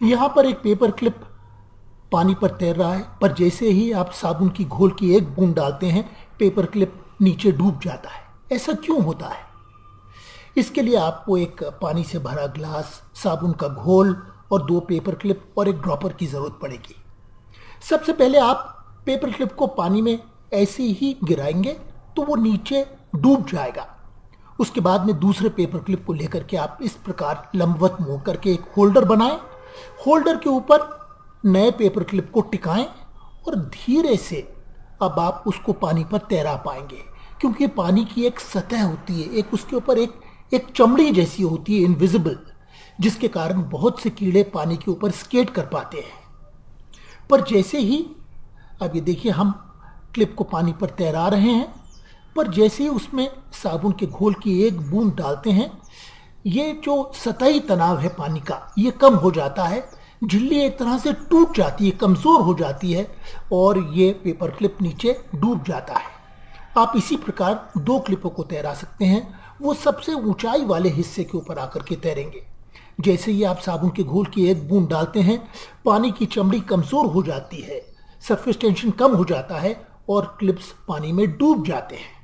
यहाँ पर एक पेपर क्लिप पानी पर तैर रहा है, पर जैसे ही आप साबुन की घोल की एक बूंद डालते हैं पेपर क्लिप नीचे डूब जाता है। ऐसा क्यों होता है? इसके लिए आपको एक पानी से भरा ग्लास, साबुन का घोल और 2 पेपर क्लिप और एक ड्रॉपर की जरूरत पड़ेगी। सबसे पहले आप पेपर क्लिप को पानी में ऐसे ही गिराएंगे तो वो नीचे डूब जाएगा। उसके बाद में दूसरे पेपर क्लिप को लेकर के आप इस प्रकार लंबवत मोड़ करके एक होल्डर बनाएं। होल्डर के ऊपर नए पेपर क्लिप को टिकाएं और धीरे से अब आप उसको पानी पर तैरा पाएंगे, क्योंकि पानी की एक सतह होती है, एक उसके ऊपर एक चमड़ी जैसी होती है, इनविजिबल, जिसके कारण बहुत से कीड़े पानी के ऊपर स्केट कर पाते हैं। पर जैसे ही अब ये देखिए हम क्लिप को पानी पर तैरा रहे हैं, पर जैसे ही उसमें साबुन के घोल की एक बूंद डालते हैं ये जो सतही तनाव है पानी का ये कम हो जाता है, झिल्ली एक तरह से टूट जाती है, कमजोर हो जाती है और ये पेपर क्लिप नीचे डूब जाता है। आप इसी प्रकार 2 क्लिपों को तैरा सकते हैं। वो सबसे ऊंचाई वाले हिस्से के ऊपर आकर के तैरेंगे। जैसे ही आप साबुन के घोल की एक बूंद डालते हैं पानी की चमड़ी कमजोर हो जाती है, सरफेस टेंशन कम हो जाता है और क्लिप्स पानी में डूब जाते हैं।